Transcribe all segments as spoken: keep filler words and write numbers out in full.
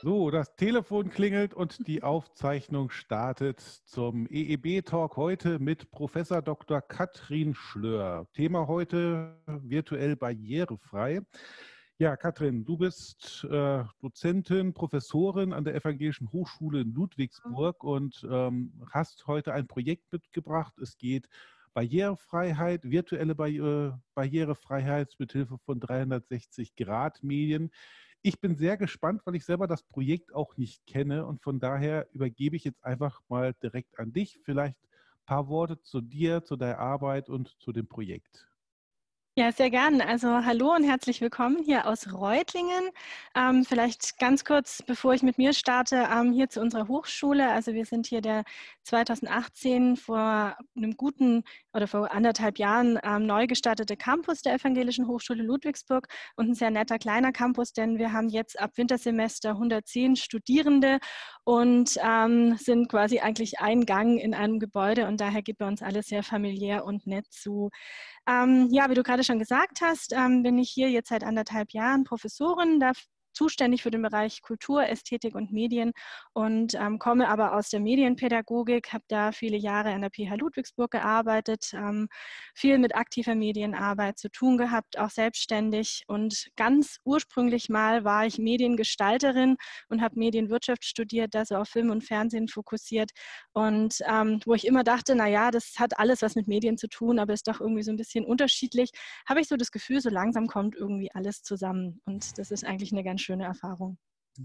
So, das Telefon klingelt und die Aufzeichnung startet zum E E B-Talk heute mit Professor Doktor Katrin Schlör. Thema heute virtuell barrierefrei. Ja, Katrin, du bist äh, Dozentin, Professorin an der Evangelischen Hochschule in Ludwigsburg und ähm, hast heute ein Projekt mitgebracht. Es geht Barrierefreiheit, virtuelle Barri- Barrierefreiheit mit Hilfe von dreihundertsechzig Grad Medien. Ich bin sehr gespannt, weil ich selber das Projekt auch nicht kenne und von daher übergebe ich jetzt einfach mal direkt an dich. Vielleicht ein paar Worte zu dir, zu deiner Arbeit und zu dem Projekt. Ja, sehr gern. Also hallo und herzlich willkommen hier aus Reutlingen. Ähm, vielleicht ganz kurz, bevor ich mit mir starte, ähm, hier zu unserer Hochschule. Also wir sind hier der zweitausendachtzehn vor einem guten oder vor anderthalb Jahren ähm, neu gestartete Campus der Evangelischen Hochschule Ludwigsburg und ein sehr netter kleiner Campus, denn wir haben jetzt ab Wintersemester hundertzehn Studierende und ähm, sind quasi eigentlich ein Gang in einem Gebäude und daher geht bei uns alles sehr familiär und nett zu. Ähm, ja, wie du gerade schon gesagt hast, ähm, bin ich hier jetzt seit anderthalb Jahren Professorin, da zuständig für den Bereich Kultur, Ästhetik und Medien und ähm, komme aber aus der Medienpädagogik, habe da viele Jahre an der P H Ludwigsburg gearbeitet, ähm, viel mit aktiver Medienarbeit zu tun gehabt, auch selbstständig und ganz ursprünglich mal war ich Mediengestalterin und habe Medienwirtschaft studiert, da so auf Film und Fernsehen fokussiert und ähm, wo ich immer dachte, naja, das hat alles was mit Medien zu tun, aber ist doch irgendwie so ein bisschen unterschiedlich, habe ich so das Gefühl, so langsam kommt irgendwie alles zusammen und das ist eigentlich eine ganz schöne Erfahrung.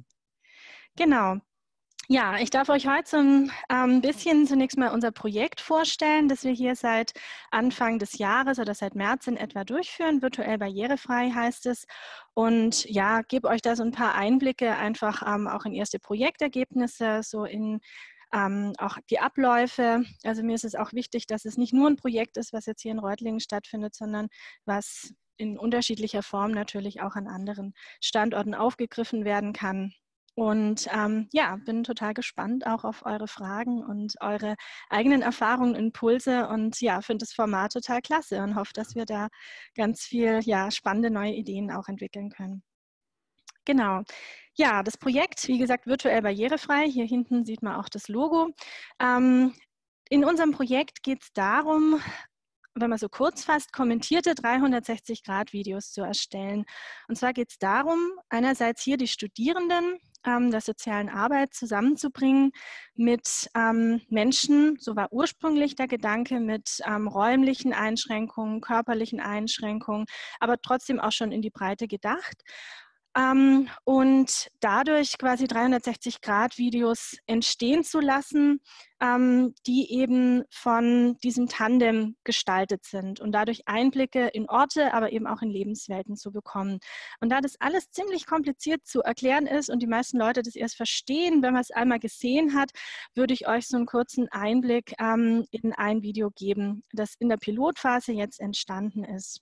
Genau. Ja, ich darf euch heute so ein ähm, bisschen zunächst mal unser Projekt vorstellen, das wir hier seit Anfang des Jahres oder seit März in etwa durchführen. Virtuell barrierefrei heißt es. Und ja, gebe euch da so ein paar Einblicke einfach ähm, auch in erste Projektergebnisse, so in ähm, auch die Abläufe. Also mir ist es auch wichtig, dass es nicht nur ein Projekt ist, was jetzt hier in Reutlingen stattfindet, sondern was in unterschiedlicher Form natürlich auch an anderen Standorten aufgegriffen werden kann. Und ähm, ja, bin total gespannt auch auf eure Fragen und eure eigenen Erfahrungen, Impulse und ja, finde das Format total klasse und hoffe, dass wir da ganz viel ja, spannende neue Ideen auch entwickeln können. Genau. Ja, das Projekt, wie gesagt, virtuell barrierefrei. Hier hinten sieht man auch das Logo. Ähm, in unserem Projekt geht es darum, wenn man so kurz fasst, kommentierte dreihundertsechzig Grad Videos zu erstellen. Und zwar geht es darum, einerseits hier die Studierenden ähm, der sozialen Arbeit zusammenzubringen mit ähm, Menschen, so war ursprünglich der Gedanke, mit ähm, räumlichen Einschränkungen, körperlichen Einschränkungen, aber trotzdem auch schon in die Breite gedacht. Ähm, und dadurch quasi dreihundertsechzig Grad Videos entstehen zu lassen, ähm, die eben von diesem Tandem gestaltet sind und dadurch Einblicke in Orte, aber eben auch in Lebenswelten zu bekommen. Und da das alles ziemlich kompliziert zu erklären ist und die meisten Leute das erst verstehen, wenn man es einmal gesehen hat, würde ich euch so einen kurzen Einblick ähm, in ein Video geben, das in der Pilotphase jetzt entstanden ist.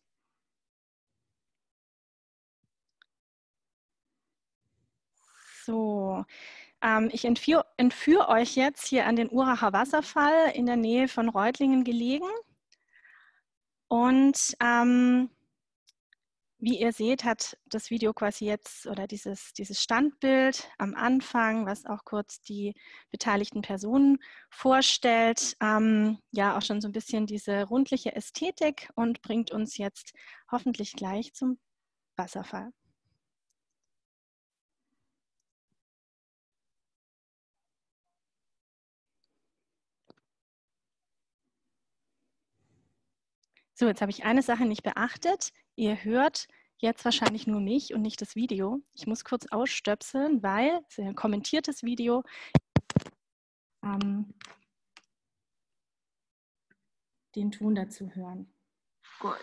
So, ähm, ich entführe entführ euch jetzt hier an den Uracher Wasserfall in der Nähe von Reutlingen gelegen. Und ähm, wie ihr seht, hat das Video quasi jetzt oder dieses, dieses Standbild am Anfang, was auch kurz die beteiligten Personen vorstellt, ähm, ja auch schon so ein bisschen diese rundliche Ästhetik und bringt uns jetzt hoffentlich gleich zum Wasserfall. So, jetzt habe ich eine Sache nicht beachtet. Ihr hört jetzt wahrscheinlich nur mich und nicht das Video. Ich muss kurz ausstöpseln, weil es ist ein kommentiertes Video. Ähm, den Ton dazu hören. Cool.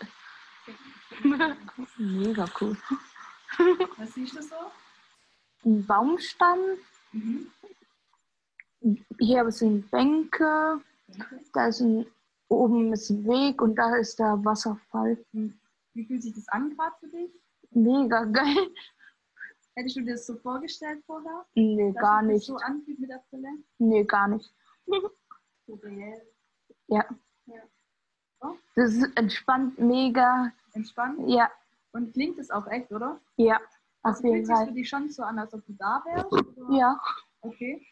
Mega cool. Was siehst du so? Ein Baumstamm. Mhm. Hier sind Bänke. Da ist ein, oben ist ein Weg und da ist der Wasserfall. Wie fühlt sich das an gerade für dich? Mega geil. Hättest du dir das so vorgestellt vorher? Nee, dass gar sich nicht. das so anfühlt mit der Brille? Nee, gar nicht. So reell. Ja. Ja. Oh, Das ist entspannt, mega. entspannt. Ja. Und klingt es auch echt, oder? Ja. Auf Also jeden fühlt sich Fall. für dich schon so an, als ob du da wärst? Oder? Ja, Okay.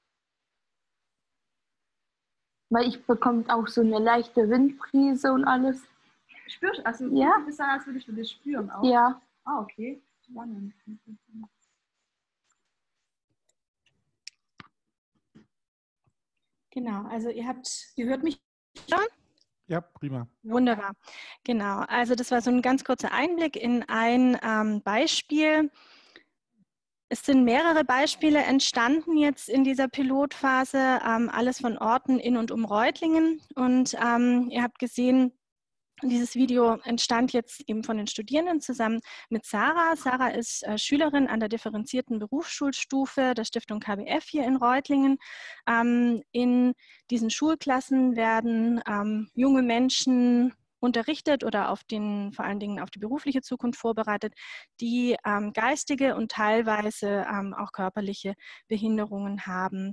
weil ich bekomme auch so eine leichte Windbrise und alles. Spürst du, also Ja. fühlt sich das an, als würdest du das spüren auch? Ja, Ah, okay. Spannend. Genau, also ihr habt, ihr hört mich schon? Ja, prima. Wunderbar. Genau, also das war so ein ganz kurzer Einblick in ein ähm, Beispiel. Es sind mehrere Beispiele entstanden jetzt in dieser Pilotphase, ähm, alles von Orten in und um Reutlingen. Und ähm, ihr habt gesehen, dieses Video entstand jetzt eben von den Studierenden zusammen mit Sarah. Sarah ist äh, Schülerin an der differenzierten Berufsschulstufe der Stiftung K B F hier in Reutlingen. Ähm, in diesen Schulklassen werden ähm, junge Menschen unterrichtet oder auf den, vor allen Dingen auf die berufliche Zukunft vorbereitet, die ähm, geistige und teilweise ähm, auch körperliche Behinderungen haben.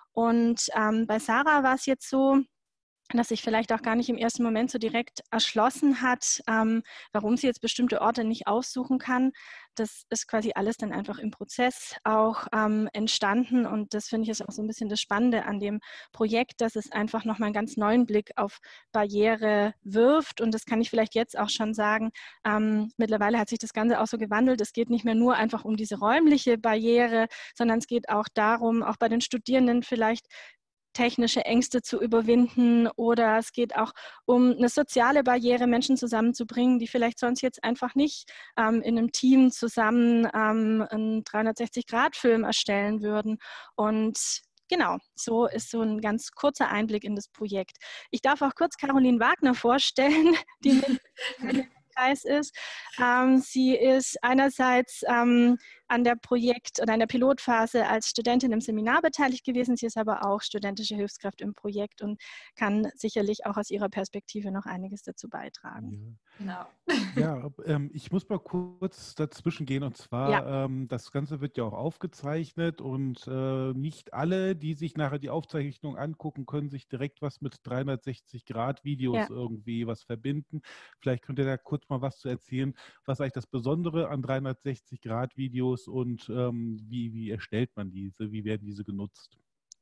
Und ähm, bei Sarah war es jetzt so, dass sich vielleicht auch gar nicht im ersten Moment so direkt erschlossen hat, ähm, warum sie jetzt bestimmte Orte nicht aussuchen kann. Das ist quasi alles dann einfach im Prozess auch ähm, entstanden und das finde ich ist auch so ein bisschen das Spannende an dem Projekt, dass es einfach nochmal einen ganz neuen Blick auf Barriere wirft und das kann ich vielleicht jetzt auch schon sagen. Ähm, mittlerweile hat sich das Ganze auch so gewandelt. Es geht nicht mehr nur einfach um diese räumliche Barriere, sondern es geht auch darum, auch bei den Studierenden vielleicht technische Ängste zu überwinden oder es geht auch um eine soziale Barriere, Menschen zusammenzubringen, die vielleicht sonst jetzt einfach nicht ähm, in einem Team zusammen ähm, einen dreihundertsechzig Grad Film erstellen würden. Und genau, so ist so ein ganz kurzer Einblick in das Projekt. Ich darf auch kurz Caroline Wagner vorstellen, die mit im Kreis ist. Ähm, sie ist einerseits ähm, an der Projekt- oder in der Pilotphase als Studentin im Seminar beteiligt gewesen. Sie ist aber auch studentische Hilfskraft im Projekt und kann sicherlich auch aus ihrer Perspektive noch einiges dazu beitragen. Ja. Genau. Ja, ähm, ich muss mal kurz dazwischen gehen und zwar, Ja. ähm, das Ganze wird ja auch aufgezeichnet und äh, nicht alle, die sich nachher die Aufzeichnung angucken, können sich direkt was mit dreihundertsechzig Grad Videos Ja. irgendwie was verbinden. Vielleicht könnt ihr da kurz mal was zu erzählen, was eigentlich das Besondere an dreihundertsechzig Grad Videos und ähm, wie, wie erstellt man diese, wie werden diese genutzt?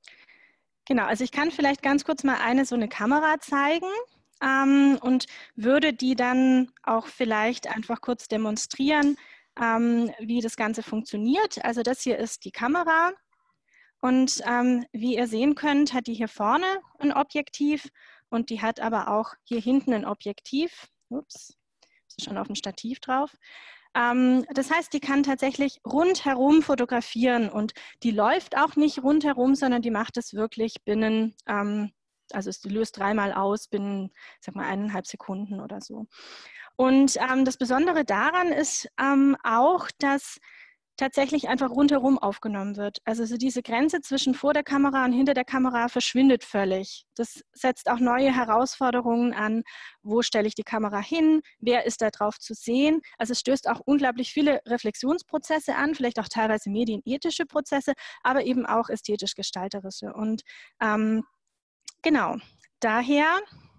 Genau, also ich kann vielleicht ganz kurz mal eine so eine Kamera zeigen. Ähm, und würde die dann auch vielleicht einfach kurz demonstrieren, ähm, wie das Ganze funktioniert. Also das hier ist die Kamera und ähm, wie ihr sehen könnt, hat die hier vorne ein Objektiv und die hat aber auch hier hinten ein Objektiv. Ups, ist schon auf dem Stativ drauf. Ähm, das heißt, die kann tatsächlich rundherum fotografieren und die läuft auch nicht rundherum, sondern die macht es wirklich binnen ähm, Also es löst dreimal aus binnen, sag mal, eineinhalb Sekunden oder so. Und ähm, das Besondere daran ist ähm, auch, dass tatsächlich einfach rundherum aufgenommen wird. Also so diese Grenze zwischen vor der Kamera und hinter der Kamera verschwindet völlig. Das setzt auch neue Herausforderungen an. Wo stelle ich die Kamera hin? Wer ist da drauf zu sehen? Also es stößt auch unglaublich viele Reflexionsprozesse an, vielleicht auch teilweise medienethische Prozesse, aber eben auch ästhetisch-gestalterische. Und ähm, genau, daher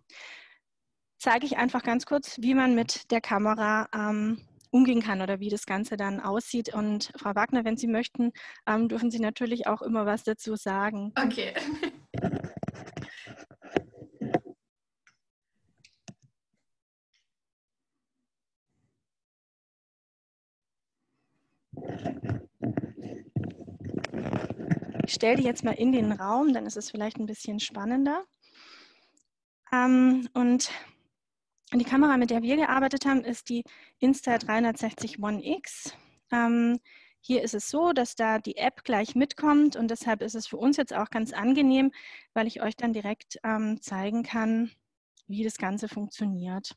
zeige ich einfach ganz kurz, wie man mit der Kamera ähm, umgehen kann oder wie das Ganze dann aussieht. Und Frau Wagner, wenn Sie möchten, ähm, dürfen Sie natürlich auch immer was dazu sagen. Okay. Ich stelle die jetzt mal in den Raum, dann ist es vielleicht ein bisschen spannender. Ähm, und die Kamera, mit der wir gearbeitet haben, ist die Insta dreihundertsechzig One X. Ähm, hier ist es so, dass da die App gleich mitkommt und deshalb ist es für uns jetzt auch ganz angenehm, weil ich euch dann direkt ähm, zeigen kann, wie das Ganze funktioniert.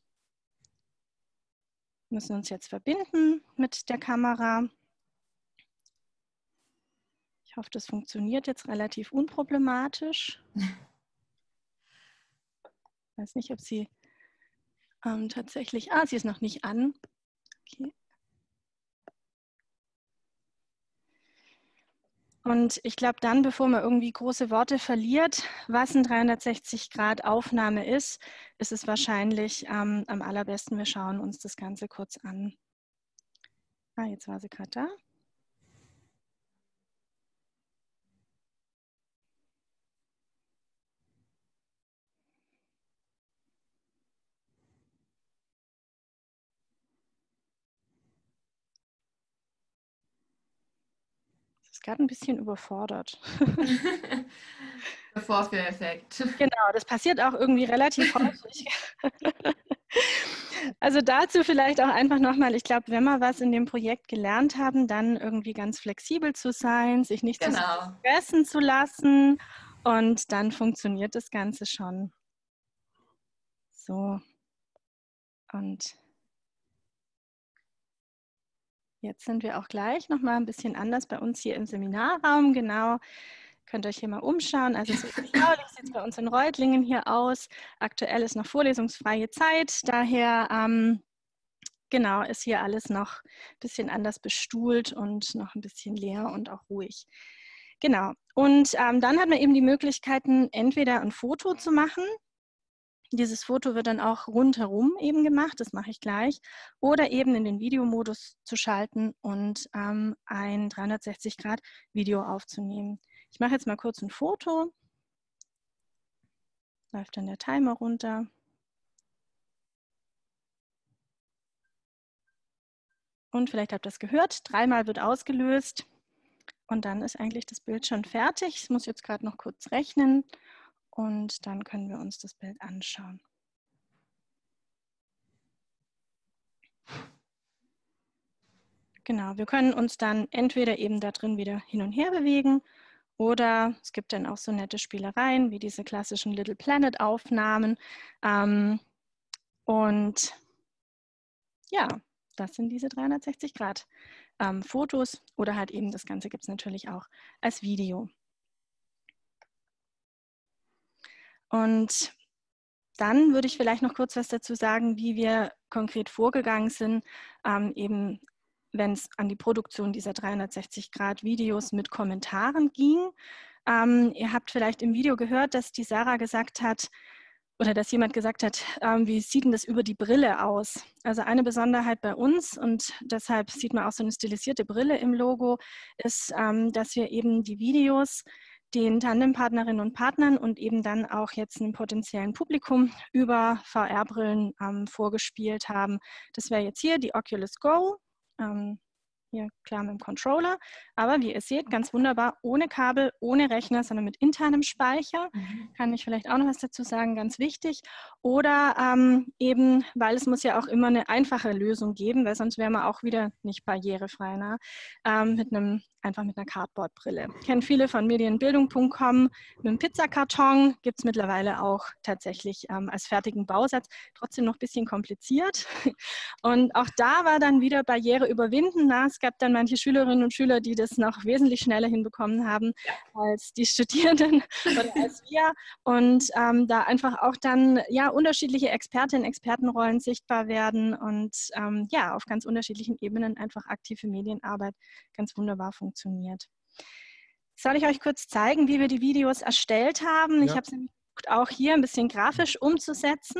Wir müssen uns jetzt verbinden mit der Kamera. Ich hoffe, das funktioniert jetzt relativ unproblematisch. Ich weiß nicht, ob sie ähm, tatsächlich... Ah, sie ist noch nicht an. Okay. Und ich glaube dann, bevor man irgendwie große Worte verliert, was ein dreihundertsechzig Grad Aufnahme ist, ist es wahrscheinlich ähm, am allerbesten, wir schauen uns das Ganze kurz an. Ah, jetzt war sie gerade da. Das ist gerade ein bisschen überfordert. Der Vorführeffekt. Genau, das passiert auch irgendwie relativ häufig. Also dazu vielleicht auch einfach nochmal, ich glaube, wenn wir was in dem Projekt gelernt haben, dann irgendwie ganz flexibel zu sein, sich nicht zu Genau. stressen zu lassen und dann funktioniert das Ganze schon. So, und jetzt sind wir auch gleich nochmal ein bisschen anders bei uns hier im Seminarraum, genau. Könnt ihr euch hier mal umschauen. Also so beschaulich sieht es bei uns in Reutlingen hier aus. Aktuell ist noch vorlesungsfreie Zeit, daher ähm, genau ist hier alles noch ein bisschen anders bestuhlt und noch ein bisschen leer und auch ruhig. Genau. Und ähm, dann hat man eben die Möglichkeiten, entweder ein Foto zu machen. Dieses Foto wird dann auch rundherum eben gemacht, das mache ich gleich, oder eben in den Videomodus zu schalten und ähm, ein dreihundertsechzig Grad Video aufzunehmen. Ich mache jetzt mal kurz ein Foto. Läuft dann der Timer runter. Und vielleicht habt ihr das gehört, dreimal wird ausgelöst und dann ist eigentlich das Bild schon fertig. Ich muss jetzt gerade noch kurz rechnen und dann können wir uns das Bild anschauen. Genau, wir können uns dann entweder eben da drin wieder hin und her bewegen oder es gibt dann auch so nette Spielereien wie diese klassischen Little Planet Aufnahmen. Ähm, und ja, das sind diese dreihundertsechzig Grad ähm, Fotos oder halt eben das Ganze gibt es natürlich auch als Video. Und dann würde ich vielleicht noch kurz was dazu sagen, wie wir konkret vorgegangen sind, ähm, eben wenn es an die Produktion dieser dreihundertsechzig Grad Videos mit Kommentaren ging. Ähm, ihr habt vielleicht im Video gehört, dass die Sarah gesagt hat, oder dass jemand gesagt hat, ähm, wie sieht denn das über die Brille aus? Also eine Besonderheit bei uns und deshalb sieht man auch so eine stilisierte Brille im Logo, ist, ähm, dass wir eben die Videos den Tandempartnerinnen und Partnern und eben dann auch jetzt einem potenziellen Publikum über V R-Brillen ähm, vorgespielt haben. Das wäre jetzt hier die Oculus Go. Ähm, hier klar mit dem Controller, aber wie ihr seht, ganz wunderbar ohne Kabel, ohne Rechner, sondern mit internem Speicher. Mhm. Kann ich vielleicht auch noch was dazu sagen, ganz wichtig. Oder ähm, eben, weil es muss ja auch immer eine einfache Lösung geben, weil sonst wäre man auch wieder nicht barrierefrei, ne? ähm, mit einem, einfach mit einer Cardboard-Brille. Kennen viele von medienbildung punkt com. Mit einem Pizzakarton gibt es mittlerweile auch tatsächlich ähm, als fertigen Bausatz. Trotzdem noch ein bisschen kompliziert. Und auch da war dann wieder Barriere überwinden. Na, es gab dann manche Schülerinnen und Schüler, die das noch wesentlich schneller hinbekommen haben als die Studierenden oder als wir. Und ähm, da einfach auch dann ja unterschiedliche Expertinnen, Expertenrollen sichtbar werden und ähm, ja auf ganz unterschiedlichen Ebenen einfach aktive Medienarbeit ganz wunderbar funktioniert. Soll ich euch kurz zeigen, wie wir die Videos erstellt haben? Ja. Ich habe es nämlich versucht, auch hier ein bisschen grafisch umzusetzen.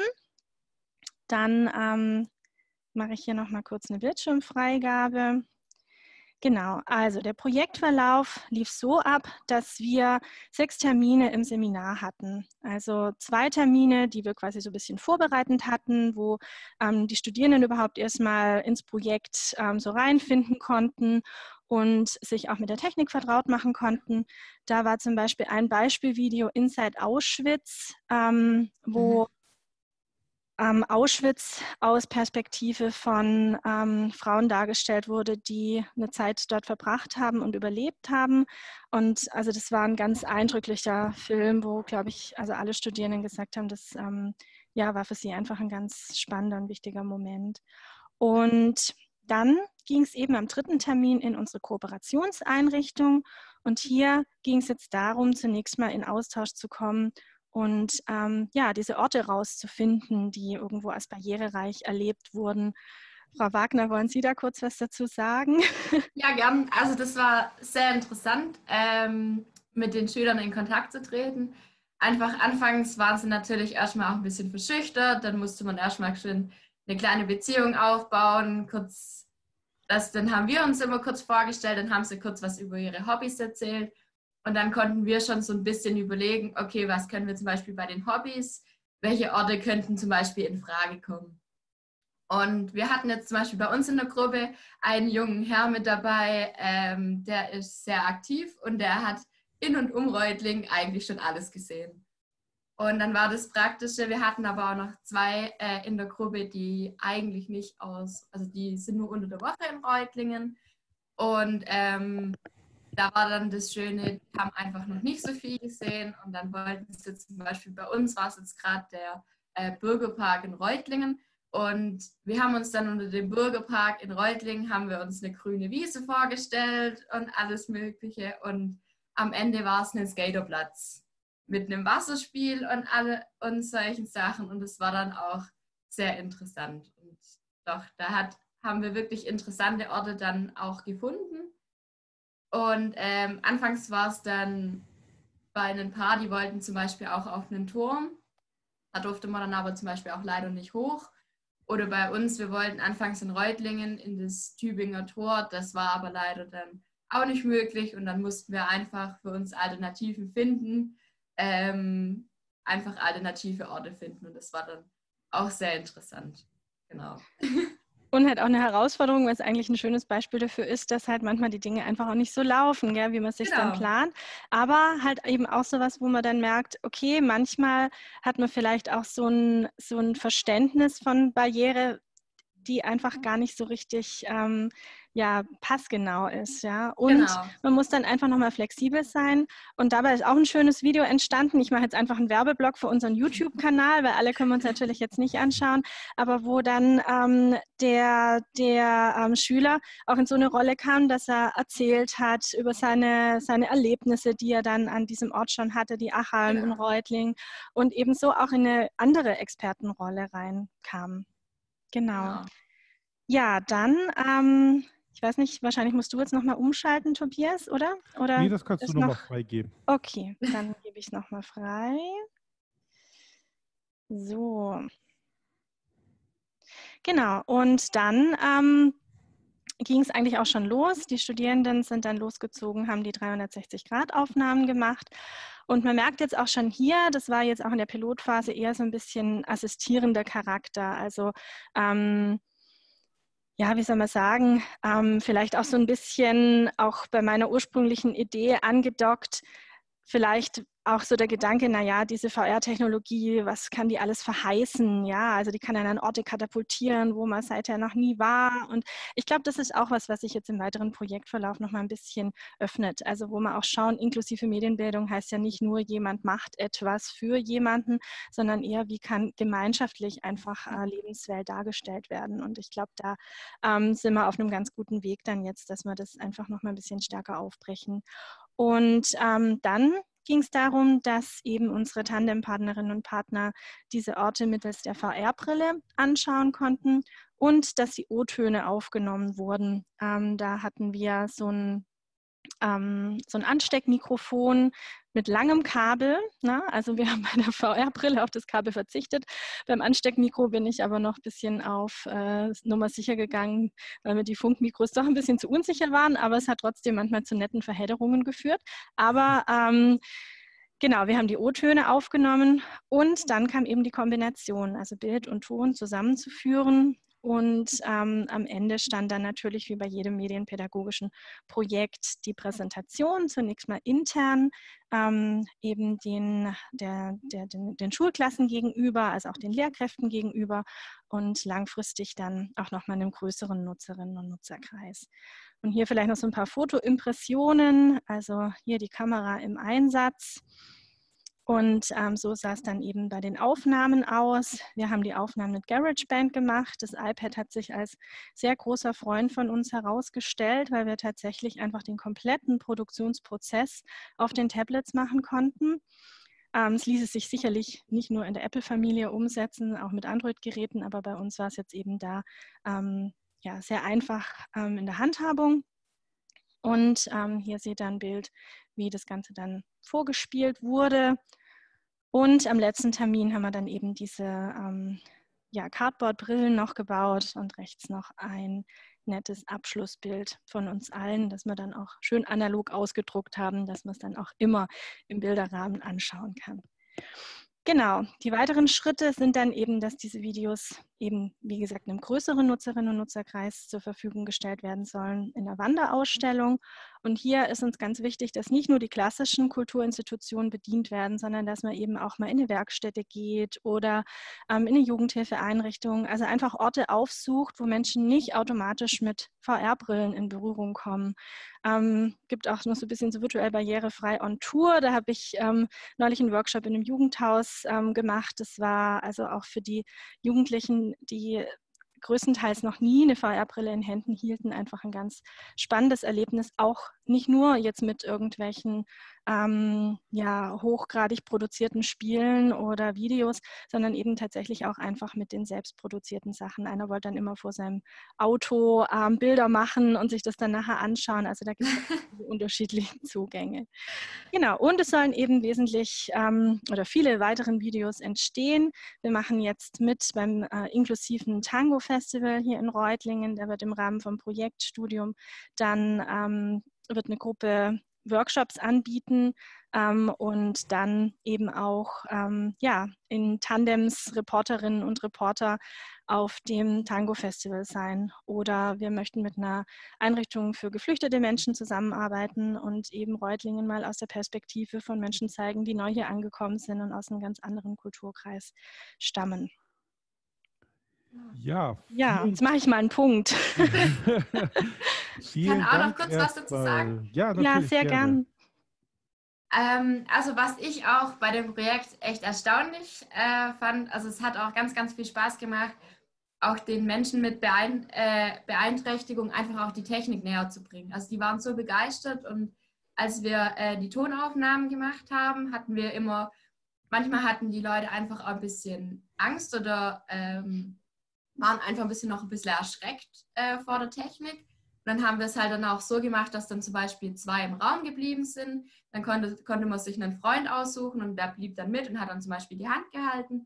Dann ähm, mache ich hier noch mal kurz eine Bildschirmfreigabe. Genau, also der Projektverlauf lief so ab, dass wir sechs Termine im Seminar hatten. Also zwei Termine, die wir quasi so ein bisschen vorbereitend hatten, wo ähm, die Studierenden überhaupt erstmal ins Projekt ähm, so reinfinden konnten und sich auch mit der Technik vertraut machen konnten. Da war zum Beispiel ein Beispielvideo Inside Auschwitz, ähm, wo mhm. Ähm, Auschwitz aus Perspektive von ähm, Frauen dargestellt wurde, die eine Zeit dort verbracht haben und überlebt haben. Und also das war ein ganz eindrücklicher Film, wo, glaube ich, also alle Studierenden gesagt haben, das ähm, ja, war für sie einfach ein ganz spannender und wichtiger Moment. Und dann ging es eben am dritten Termin in unsere Kooperationseinrichtung. Und hier ging es jetzt darum, zunächst mal in Austausch zu kommen und ähm, ja, diese Orte rauszufinden, die irgendwo als barrierereich erlebt wurden. Frau Wagner, wollen Sie da kurz was dazu sagen? Ja, gern. Also das war sehr interessant, ähm, mit den Schülern in Kontakt zu treten. Einfach anfangs waren sie natürlich erstmal auch ein bisschen verschüchtert, dann musste man erstmal schön eine kleine Beziehung aufbauen, kurz Das, dann haben wir uns immer kurz vorgestellt, dann haben sie kurz was über ihre Hobbys erzählt und dann konnten wir schon so ein bisschen überlegen, okay, was können wir zum Beispiel bei den Hobbys, welche Orte könnten zum Beispiel in Frage kommen. Und wir hatten jetzt zum Beispiel bei uns in der Gruppe einen jungen Herr mit dabei, ähm, der ist sehr aktiv und der hat in und um Reutlingen eigentlich schon alles gesehen. Und dann war das Praktische, wir hatten aber auch noch zwei äh, in der Gruppe, die eigentlich nicht aus, also die sind nur unter der Woche in Reutlingen. Und ähm, da war dann das Schöne, die haben einfach noch nicht so viel gesehen. Und dann wollten sie zum Beispiel, bei uns war es jetzt gerade der äh, Bürgerpark in Reutlingen. Und wir haben uns dann unter dem Bürgerpark in Reutlingen, haben wir uns eine grüne Wiese vorgestellt und alles Mögliche. Und am Ende war es ein Skaterplatz mit einem Wasserspiel und alle und solchen Sachen. Und es war dann auch sehr interessant. Und doch, da hat, haben wir wirklich interessante Orte dann auch gefunden. Und ähm, anfangs war es dann bei einem Paar, die wollten zum Beispiel auch auf einen Turm. Da durfte man dann aber zum Beispiel auch leider nicht hoch. Oder bei uns, wir wollten anfangs in Reutlingen in das Tübinger Tor. Das war aber leider dann auch nicht möglich. Und dann mussten wir einfach für uns Alternativen finden. Ähm, einfach alternative Orte finden und das war dann auch sehr interessant. Genau. Und halt auch eine Herausforderung, weil es eigentlich ein schönes Beispiel dafür ist, dass halt manchmal die Dinge einfach auch nicht so laufen, gell, wie man sich Genau. dann plant. Aber halt eben auch sowas, wo man dann merkt, okay, manchmal hat man vielleicht auch so ein, so ein Verständnis von Barriere, die einfach gar nicht so richtig ähm, ja, passgenau ist. Ja? Und Genau. man muss dann einfach nochmal flexibel sein. Und dabei ist auch ein schönes Video entstanden. Ich mache jetzt einfach einen Werbeblock für unseren YouTube-Kanal, weil alle können wir uns natürlich jetzt nicht anschauen, aber wo dann ähm, der, der ähm, Schüler auch in so eine Rolle kam, dass er erzählt hat über seine, seine Erlebnisse, die er dann an diesem Ort schon hatte, die Achalm in Reutlingen, und ebenso auch in eine andere Expertenrolle reinkam. Genau. Genau. Ja, dann, ähm, ich weiß nicht, wahrscheinlich musst du jetzt nochmal umschalten, Tobias, oder? Oder Nee, das kannst du ist nochmal noch freigeben. Okay, dann gebe ich es nochmal frei. So. Genau, und dann ähm, ging es eigentlich auch schon los. Die Studierenden sind dann losgezogen, haben die dreihundertsechzig Grad Aufnahmen gemacht. Und man merkt jetzt auch schon hier, das war jetzt auch in der Pilotphase eher so ein bisschen assistierender Charakter. Also ähm, ja, wie soll man sagen, ähm, vielleicht auch so ein bisschen auch bei meiner ursprünglichen Idee angedockt, vielleicht auch so der Gedanke, naja, diese V R-Technologie, was kann die alles verheißen? Ja, also die kann einen an Orte katapultieren, wo man seither noch nie war. Und ich glaube, das ist auch was, was sich jetzt im weiteren Projektverlauf noch mal ein bisschen öffnet. Also wo man auch schauen, inklusive Medienbildung heißt ja nicht nur, jemand macht etwas für jemanden, sondern eher, wie kann gemeinschaftlich einfach äh, Lebenswelt dargestellt werden. Und ich glaube, da ähm, sind wir auf einem ganz guten Weg dann jetzt, dass wir das einfach noch mal ein bisschen stärker aufbrechen. Und ähm, dann ging es darum, dass eben unsere Tandempartnerinnen und Partner diese Orte mittels der V R-Brille anschauen konnten und dass die O-Töne aufgenommen wurden. Ähm, da hatten wir so ein, ähm, so ein Ansteckmikrofon mit langem Kabel. Ne? Also wir haben bei der V R-Brille auf das Kabel verzichtet. Beim Ansteckmikro bin ich aber noch ein bisschen auf äh, Nummer sicher gegangen, weil mir die Funkmikros doch ein bisschen zu unsicher waren, aber es hat trotzdem manchmal zu netten Verhedderungen geführt. Aber ähm, genau, wir haben die O-Töne aufgenommen und dann kam eben die Kombination, also Bild und Ton zusammenzuführen. Und ähm, am Ende stand dann natürlich wie bei jedem medienpädagogischen Projekt die Präsentation, zunächst mal intern, ähm, eben den, der, der, den, den Schulklassen gegenüber, also auch den Lehrkräften gegenüber und langfristig dann auch nochmal einem größeren Nutzerinnen- und Nutzerkreis. Und hier vielleicht noch so ein paar Fotoimpressionen, also hier die Kamera im Einsatz. Und ähm, so sah es dann eben bei den Aufnahmen aus. Wir haben die Aufnahmen mit GarageBand gemacht. Das iPad hat sich als sehr großer Freund von uns herausgestellt, weil wir tatsächlich einfach den kompletten Produktionsprozess auf den Tablets machen konnten. Ähm, es ließ es sich sicherlich nicht nur in der Apple-Familie umsetzen, auch mit Android-Geräten, aber bei uns war es jetzt eben da ähm, ja, sehr einfach ähm, in der Handhabung. Und ähm, hier seht ihr ein Bild, wie das Ganze dann vorgespielt wurde. Und am letzten Termin haben wir dann eben diese, ähm, ja, Cardboard-Brillen noch gebaut und rechts noch ein nettes Abschlussbild von uns allen, das wir dann auch schön analog ausgedruckt haben, dass man es dann auch immer im Bilderrahmen anschauen kann. Genau, die weiteren Schritte sind dann eben, dass diese Videos eben, wie gesagt, einem größeren Nutzerinnen- und Nutzerkreis zur Verfügung gestellt werden sollen in der Wanderausstellung. Und hier ist uns ganz wichtig, dass nicht nur die klassischen Kulturinstitutionen bedient werden, sondern dass man eben auch mal in eine Werkstätte geht oder ähm, in eine Jugendhilfeeinrichtung, also einfach Orte aufsucht, wo Menschen nicht automatisch mit V R-Brillen in Berührung kommen. Ähm, gibt auch noch so ein bisschen so virtuell barrierefrei on Tour. Da habe ich ähm, neulich einen Workshop in einem Jugendhaus ähm, gemacht. Das war also auch für die Jugendlichen, die größtenteils noch nie eine V R-Brille in Händen hielten, einfach ein ganz spannendes Erlebnis, auch nicht nur jetzt mit irgendwelchen ähm, ja, hochgradig produzierten Spielen oder Videos, sondern eben tatsächlich auch einfach mit den selbstproduzierten Sachen. Einer wollte dann immer vor seinem Auto ähm, Bilder machen und sich das dann nachher anschauen. Also da gibt es unterschiedliche Zugänge. Genau, und es sollen eben wesentlich ähm, oder viele weitere Videos entstehen. Wir machen jetzt mit beim äh, inklusiven Tango-Festival hier in Reutlingen. Da wird im Rahmen vom Projektstudium dann ähm, wird eine Gruppe Workshops anbieten ähm, und dann eben auch ähm, ja, in Tandems Reporterinnen und Reporter auf dem Tango-Festival sein. Oder wir möchten mit einer Einrichtung für geflüchtete Menschen zusammenarbeiten und eben Reutlingen mal aus der Perspektive von Menschen zeigen, die neu hier angekommen sind und aus einem ganz anderen Kulturkreis stammen. Ja, ja jetzt mache ich mal einen Punkt. Ich kann auch Dank noch kurz was dazu sagen. Ja, ja sehr gerne. gern. Ähm, also was ich auch bei dem Projekt echt erstaunlich äh, fand, also es hat auch ganz, ganz viel Spaß gemacht, auch den Menschen mit Beein äh, Beeinträchtigung einfach auch die Technik näher zu bringen. Also die waren so begeistert und als wir äh, die Tonaufnahmen gemacht haben, hatten wir immer, manchmal hatten die Leute einfach auch ein bisschen Angst oder ähm, waren einfach ein bisschen noch ein bisschen erschreckt äh, vor der Technik. Und dann haben wir es halt dann auch so gemacht, dass dann zum Beispiel zwei im Raum geblieben sind. Dann konnte, konnte man sich einen Freund aussuchen und der blieb dann mit und hat dann zum Beispiel die Hand gehalten.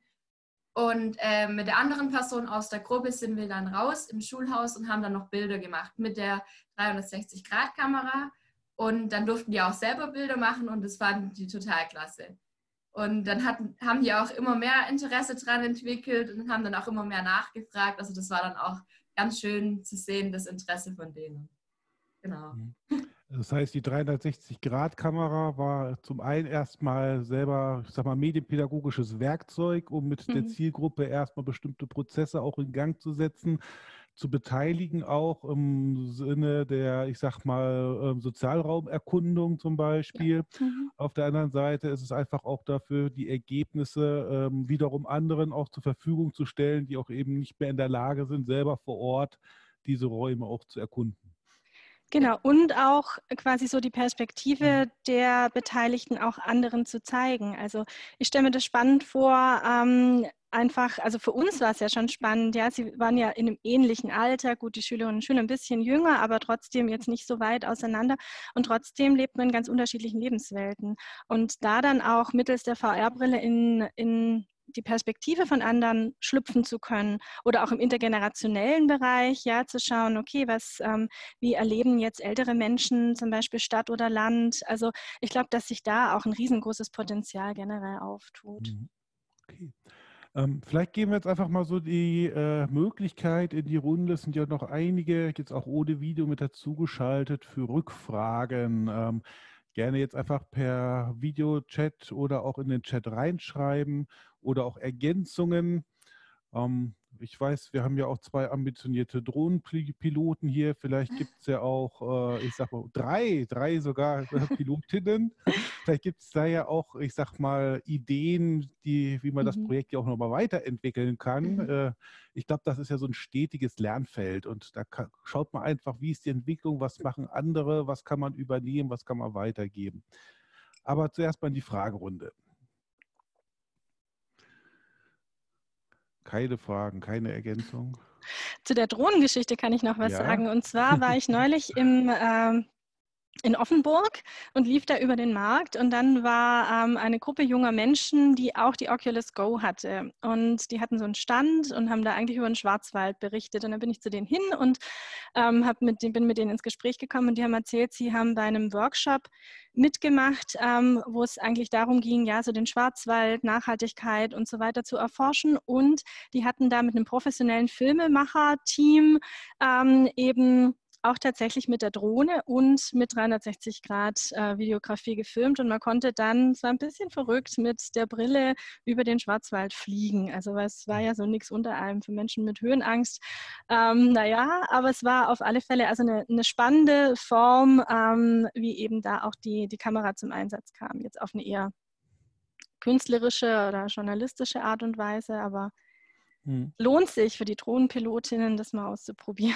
Und äh, mit der anderen Person aus der Gruppe sind wir dann raus im Schulhaus und haben dann noch Bilder gemacht mit der dreihundertsechzig Grad Kamera. Und dann durften die auch selber Bilder machen und das fanden die total klasse. Und dann hatten, haben die auch immer mehr Interesse dran entwickelt und haben dann auch immer mehr nachgefragt. Also das war dann auch ganz schön zu sehen, das Interesse von denen. Genau. Das heißt, die dreihundertsechzig Grad Kamera war zum einen erstmal selber, ich sag mal, medienpädagogisches Werkzeug, um mit mhm. der Zielgruppe erstmal bestimmte Prozesse auch in Gang zu setzen, zu beteiligen, auch im Sinne der, ich sag mal, Sozialraumerkundung zum Beispiel. Ja. Mhm. Auf der anderen Seite ist es einfach auch dafür, die Ergebnisse ähm, wiederum anderen auch zur Verfügung zu stellen, die auch eben nicht mehr in der Lage sind, selber vor Ort diese Räume auch zu erkunden. Genau, und auch quasi so die Perspektive der Beteiligten auch anderen zu zeigen. Also ich stelle mir das spannend vor, ähm, einfach, also für uns war es ja schon spannend, ja, sie waren ja in einem ähnlichen Alter, gut, die Schülerinnen und Schüler ein bisschen jünger, aber trotzdem jetzt nicht so weit auseinander und trotzdem lebt man in ganz unterschiedlichen Lebenswelten. Und da dann auch mittels der V R-Brille in, in die Perspektive von anderen schlüpfen zu können oder auch im intergenerationellen Bereich, ja, zu schauen, okay, was, ähm, wie erleben jetzt ältere Menschen zum Beispiel Stadt oder Land? Also ich glaube, dass sich da auch ein riesengroßes Potenzial generell auftut. Okay. Ähm, vielleicht geben wir jetzt einfach mal so die äh, Möglichkeit in die Runde. Es sind ja noch einige, jetzt auch ohne Video mit dazugeschaltet, für Rückfragen. Ähm, gerne jetzt einfach per Videochat oder auch in den Chat reinschreiben oder auch Ergänzungen. Ähm, ich weiß, wir haben ja auch zwei ambitionierte Drohnenpiloten hier. Vielleicht gibt es ja auch, äh, ich sag mal, drei, drei sogar Pilotinnen. Vielleicht gibt es da ja auch, ich sag mal, Ideen, die, wie man das Projekt ja auch nochmal weiterentwickeln kann. Mhm. Äh, ich glaube, das ist ja so ein stetiges Lernfeld und da kann, schaut man einfach, wie ist die Entwicklung, was machen andere, was kann man übernehmen, was kann man weitergeben. Aber zuerst mal in die Fragerunde. Keine Fragen, keine Ergänzung. Zu der Drohnengeschichte kann ich noch was ja. sagen. Und zwar war ich neulich im, äh, in Offenburg und lief da über den Markt und dann war ähm, eine Gruppe junger Menschen, die auch die Oculus Go hatte und die hatten so einen Stand und haben da eigentlich über den Schwarzwald berichtet und dann bin ich zu denen hin und ähm, hab mit, bin mit denen ins Gespräch gekommen und die haben erzählt, sie haben bei einem Workshop mitgemacht, ähm, wo es eigentlich darum ging, ja, so den Schwarzwald, Nachhaltigkeit und so weiter zu erforschen und die hatten da mit einem professionellen Filmemacher-Team ähm, eben auch tatsächlich mit der Drohne und mit dreihundertsechzig Grad äh, Videografie gefilmt und man konnte dann, es war ein bisschen verrückt, mit der Brille über den Schwarzwald fliegen. Also es war ja so nichts unter einem für Menschen mit Höhenangst. Ähm, naja, aber es war auf alle Fälle also eine, eine spannende Form, ähm, wie eben da auch die, die Kamera zum Einsatz kam. Jetzt auf eine eher künstlerische oder journalistische Art und Weise, aber hm. lohnt sich für die Drohnenpilotinnen, das mal auszuprobieren.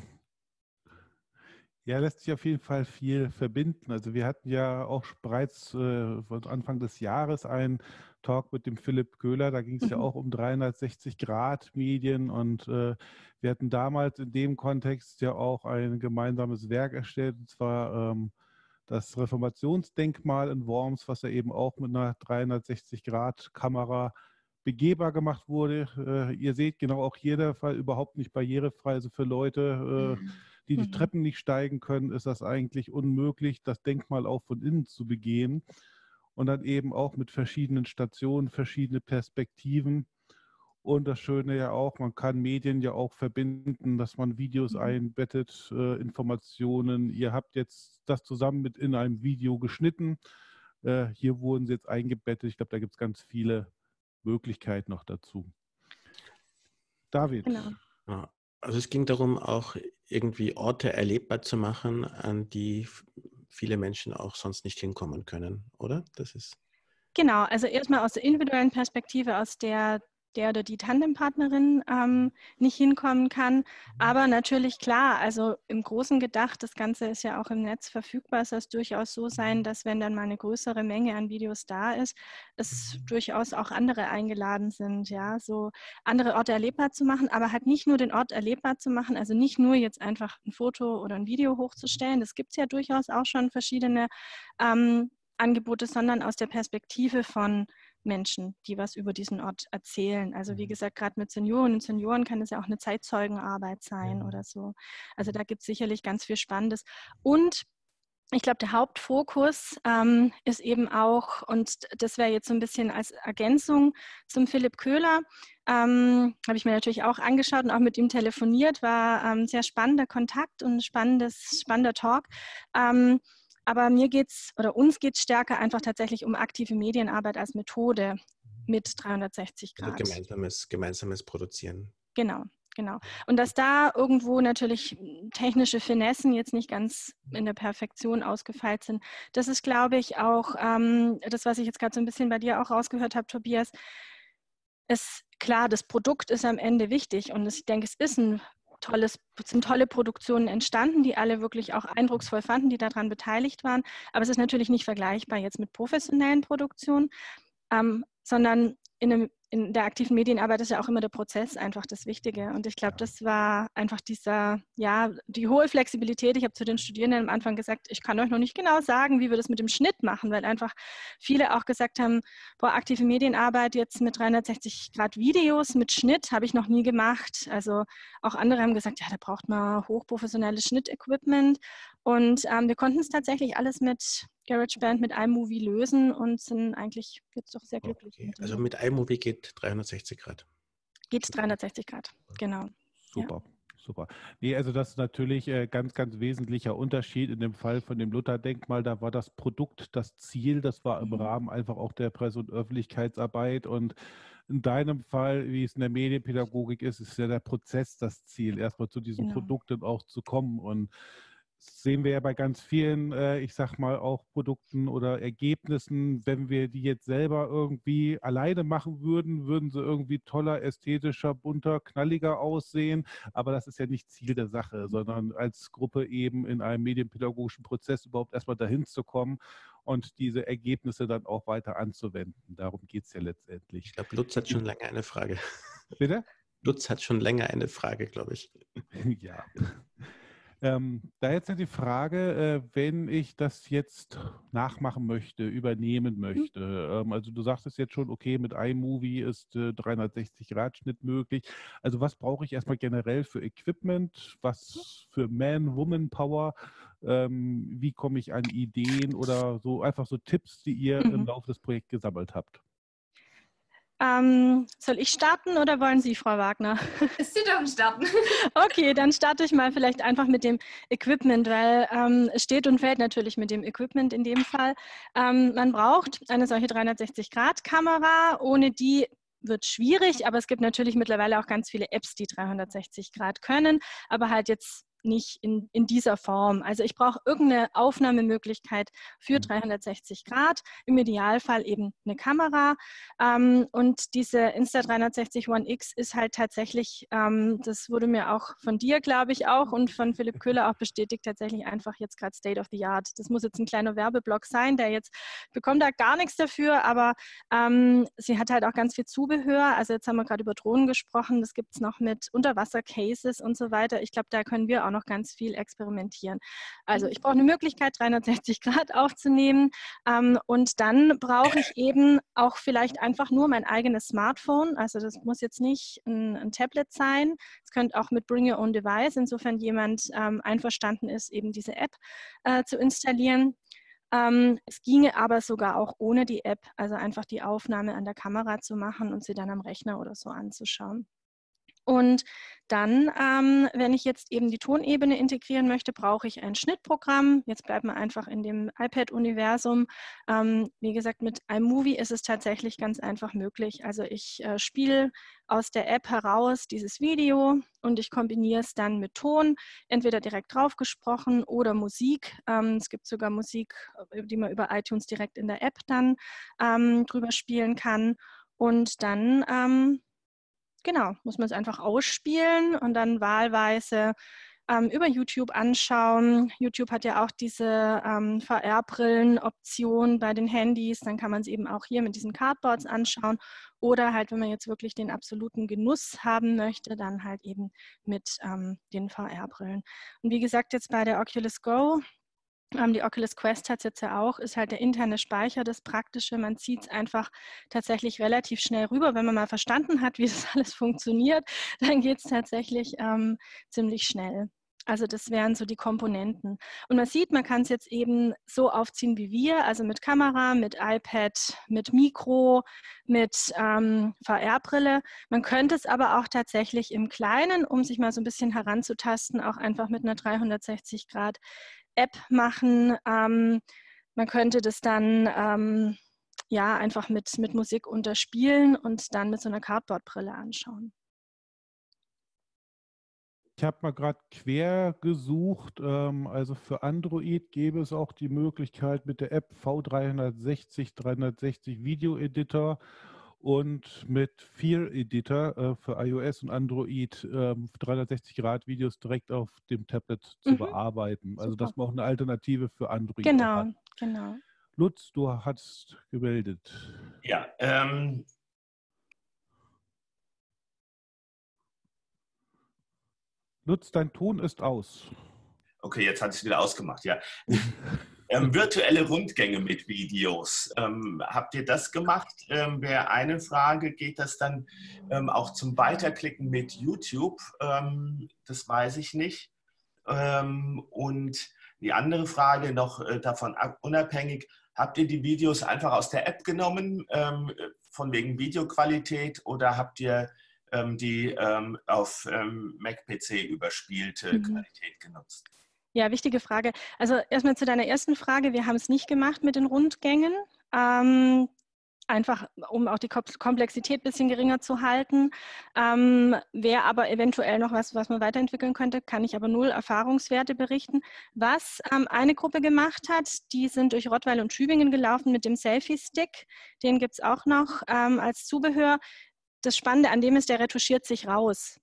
Ja, lässt sich auf jeden Fall viel verbinden. Also wir hatten ja auch bereits äh, Anfang des Jahres einen Talk mit dem Philipp Köhler, da ging es mhm. ja auch um dreihundertsechzig Grad Medien und äh, wir hatten damals in dem Kontext ja auch ein gemeinsames Werk erstellt, und zwar ähm, das Reformationsdenkmal in Worms, was ja eben auch mit einer dreihundertsechzig Grad Kamera begehbar gemacht wurde. Äh, ihr seht, genau auch hier der Fall überhaupt nicht barrierefrei, also für Leute, äh, die die Treppen nicht steigen können, ist das eigentlich unmöglich, das Denkmal auch von innen zu begehen. Und dann eben auch mit verschiedenen Stationen, verschiedene Perspektiven. Und das Schöne ja auch, man kann Medien ja auch verbinden, dass man Videos mhm. einbettet, äh, Informationen. Ihr habt jetzt das zusammen mit in einem Video geschnitten. Äh, hier wurden sie jetzt eingebettet. Ich glaube, da gibt es ganz viele Möglichkeiten noch dazu. David. Genau. Ja. Also es ging darum, auch irgendwie Orte erlebbar zu machen, an die viele Menschen auch sonst nicht hinkommen können, oder? Das ist genau, also erstmal aus der individuellen Perspektive, aus der der oder die Tandempartnerin ähm, nicht hinkommen kann. Aber natürlich klar, also im Großen gedacht, das Ganze ist ja auch im Netz verfügbar, es soll durchaus so sein, dass wenn dann mal eine größere Menge an Videos da ist, es durchaus auch andere eingeladen sind, ja, so andere Orte erlebbar zu machen, aber halt nicht nur den Ort erlebbar zu machen, also nicht nur jetzt einfach ein Foto oder ein Video hochzustellen, das gibt es ja durchaus auch schon verschiedene ähm, Angebote, sondern aus der Perspektive von Menschen, die was über diesen Ort erzählen. Also wie gesagt, gerade mit Senioren und Senioren kann es ja auch eine Zeitzeugenarbeit sein oder so. Also da gibt es sicherlich ganz viel Spannendes. Und ich glaube, der Hauptfokus ähm, ist eben auch, und das wäre jetzt so ein bisschen als Ergänzung zum Philipp Köhler, ähm, habe ich mir natürlich auch angeschaut und auch mit ihm telefoniert, war ein ähm, sehr spannender Kontakt und ein spannendes, spannender Talk. Ähm, Aber mir geht's oder uns geht es stärker einfach tatsächlich um aktive Medienarbeit als Methode mit dreihundertsechzig Grad. Also gemeinsames, gemeinsames Produzieren. Genau, genau. Und dass da irgendwo natürlich technische Finessen jetzt nicht ganz in der Perfektion ausgefeilt sind, das ist, glaube ich, auch ähm, das, was ich jetzt gerade so ein bisschen bei dir auch rausgehört habe, Tobias. Es, klar, das Produkt ist am Ende wichtig und ich denke, es ist ein Tolles, sind tolle Produktionen entstanden, die alle wirklich auch eindrucksvoll fanden, die daran beteiligt waren. Aber es ist natürlich nicht vergleichbar jetzt mit professionellen Produktionen, ähm, sondern in, einem, in der aktiven Medienarbeit ist ja auch immer der Prozess einfach das Wichtige. Und ich glaube, das war einfach dieser, ja, die hohe Flexibilität. Ich habe zu den Studierenden am Anfang gesagt, ich kann euch noch nicht genau sagen, wie wir das mit dem Schnitt machen, weil einfach viele auch gesagt haben, boah, aktive Medienarbeit jetzt mit dreihundertsechzig Grad Videos, mit Schnitt habe ich noch nie gemacht. Also auch andere haben gesagt, ja, da braucht man hochprofessionelles Schnittequipment. Und ähm, wir konnten es tatsächlich alles mit GarageBand, mit iMovie lösen und sind eigentlich jetzt doch sehr glücklich. Okay. Also mit iMovie geht dreihundertsechzig Grad. Geht dreihundertsechzig Grad, genau. Super. Ja. Super. Nee, also das ist natürlich ein ganz, ganz wesentlicher Unterschied. In dem Fall von dem Luther-Denkmal, da war das Produkt das Ziel, das war im mhm. Rahmen einfach auch der Presse- und Öffentlichkeitsarbeit. Und in deinem Fall, wie es in der Medienpädagogik ist, ist ja der Prozess das Ziel, erstmal zu diesen genau. Produkten auch zu kommen. Und das sehen wir ja bei ganz vielen, äh, ich sag mal, auch Produkten oder Ergebnissen. Wenn wir die jetzt selber irgendwie alleine machen würden, würden sie irgendwie toller, ästhetischer, bunter, knalliger aussehen. Aber das ist ja nicht Ziel der Sache, sondern als Gruppe eben in einem medienpädagogischen Prozess überhaupt erstmal dahin zu kommen und diese Ergebnisse dann auch weiter anzuwenden. Darum geht es ja letztendlich. Ich glaube, Lutz hat schon länger eine Frage. Bitte? Lutz hat schon länger eine Frage, glaube ich. Ja. Ähm, da jetzt die Frage, äh, wenn ich das jetzt nachmachen möchte, übernehmen möchte. Mhm. Ähm, also du sagtest jetzt schon, okay, mit iMovie ist äh, dreihundertsechzig Grad Schnitt möglich. Also was brauche ich erstmal generell für Equipment? Was für Man-Woman-Power? Ähm, wie komme ich an Ideen oder so einfach so Tipps, die ihr mhm. im Laufe des Projekts gesammelt habt? Ähm, soll ich starten oder wollen Sie, Frau Wagner? Sie dürfen starten. Okay, dann starte ich mal vielleicht einfach mit dem Equipment, weil ähm, es steht und fällt natürlich mit dem Equipment in dem Fall. Ähm, man braucht eine solche dreihundertsechzig Grad Kamera, ohne die wird schwierig, aber es gibt natürlich mittlerweile auch ganz viele Apps, die dreihundertsechzig Grad können, aber halt jetzt nicht in, in dieser Form. Also ich brauche irgendeine Aufnahmemöglichkeit für dreihundertsechzig Grad, im Idealfall eben eine Kamera. Ähm, und diese Insta dreihundertsechzig One X ist halt tatsächlich, ähm, das wurde mir auch von dir, glaube ich, auch und von Philipp Köhler auch bestätigt, tatsächlich einfach jetzt gerade State of the Art. Das muss jetzt ein kleiner Werbeblock sein, der jetzt bekommt da gar nichts dafür, aber ähm, sie hat halt auch ganz viel Zubehör. Also jetzt haben wir gerade über Drohnen gesprochen, das gibt es noch mit Unterwasser-Cases und so weiter. Ich glaube, da können wir auch noch ganz viel experimentieren. Also ich brauche eine Möglichkeit, dreihundertsechzig Grad aufzunehmen ähm, und dann brauche ich eben auch vielleicht einfach nur mein eigenes Smartphone. Also das muss jetzt nicht ein, ein Tablet sein. Es könnte auch mit Bring Your Own Device, insofern jemand ähm, einverstanden ist, eben diese App äh, zu installieren. Ähm, es ginge aber sogar auch ohne die App, also einfach die Aufnahme an der Kamera zu machen und sie dann am Rechner oder so anzuschauen. Und dann, ähm, wenn ich jetzt eben die Tonebene integrieren möchte, brauche ich ein Schnittprogramm. Jetzt bleiben wir einfach in dem iPad-Universum. Ähm, wie gesagt, mit iMovie ist es tatsächlich ganz einfach möglich. Also ich äh, spiele aus der App heraus dieses Video und ich kombiniere es dann mit Ton, entweder direkt drauf gesprochen oder Musik. Ähm, es gibt sogar Musik, die man über iTunes direkt in der App dann ähm, drüber spielen kann. Und dann ähm, Genau, muss man es einfach ausspielen und dann wahlweise ähm, über YouTube anschauen. YouTube hat ja auch diese ähm, V R-Brillen-Option bei den Handys. Dann kann man es eben auch hier mit diesen Cardboards anschauen. Oder halt, wenn man jetzt wirklich den absoluten Genuss haben möchte, dann halt eben mit ähm, den V R-Brillen. Und wie gesagt, jetzt bei der Oculus Go, die Oculus Quest hat es jetzt ja auch, ist halt der interne Speicher das Praktische. Man zieht es einfach tatsächlich relativ schnell rüber. Wenn man mal verstanden hat, wie das alles funktioniert, dann geht es tatsächlich ähm, ziemlich schnell. Also das wären so die Komponenten. Und man sieht, man kann es jetzt eben so aufziehen wie wir, also mit Kamera, mit iPad, mit Mikro, mit ähm, V R-Brille. Man könnte es aber auch tatsächlich im Kleinen, um sich mal so ein bisschen heranzutasten, auch einfach mit einer dreihundertsechzig Grad App machen. Ähm, man könnte das dann ähm, ja einfach mit, mit Musik unterspielen und dann mit so einer Cardboard-Brille anschauen. Ich habe mal gerade quer gesucht. Ähm, also für Android gäbe es auch die Möglichkeit mit der App V dreihundertsechzig, dreihundertsechzig Video Editor und mit Fear Editor äh, für iOS und Android äh, dreihundertsechzig Grad Videos direkt auf dem Tablet zu mhm. bearbeiten. Also Super. Dass man auch eine Alternative für Android genau, hat. Genau, Lutz, du hast gemeldet. Ja, ähm, Lutz, dein Ton ist aus. Okay, jetzt hat es wieder ausgemacht, ja. ähm, virtuelle Rundgänge mit Videos. Ähm, habt ihr das gemacht? Ähm, Wäre eine Frage. Geht das dann ähm, auch zum Weiterklicken mit YouTube? Ähm, das weiß ich nicht. Ähm, und die andere Frage noch äh, davon unabhängig. Habt ihr die Videos einfach aus der App genommen, ähm, von wegen Videoqualität, oder habt ihr ähm, die ähm, auf ähm, Mac-P C überspielte mhm. Qualität genutzt? Ja, wichtige Frage. Also erstmal zu deiner ersten Frage. Wir haben es nicht gemacht mit den Rundgängen. Ähm, einfach, um auch die Komplexität ein bisschen geringer zu halten. Ähm, Wäre aber eventuell noch was, was man weiterentwickeln könnte, kann ich aber null Erfahrungswerte berichten. Was ähm, eine Gruppe gemacht hat, die sind durch Rottweil und Tübingen gelaufen mit dem Selfie-Stick. Den gibt es auch noch ähm, als Zubehör. Das Spannende an dem ist, der retuschiert sich raus.